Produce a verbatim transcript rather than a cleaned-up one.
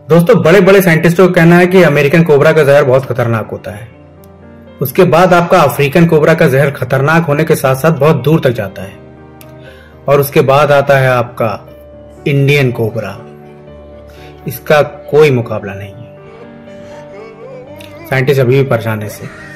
दोस्तों, बड़े बड़े साइंटिस्टों का कहना है कि अमेरिकन कोबरा का जहर बहुत खतरनाक होता है। उसके बाद आपका अफ्रीकन कोबरा का जहर खतरनाक होने के साथ साथ बहुत दूर तक जाता है। और उसके बाद आता है आपका इंडियन कोबरा। इसका कोई मुकाबला नहीं है। साइंटिस्ट अभी भी परेशान है इससे।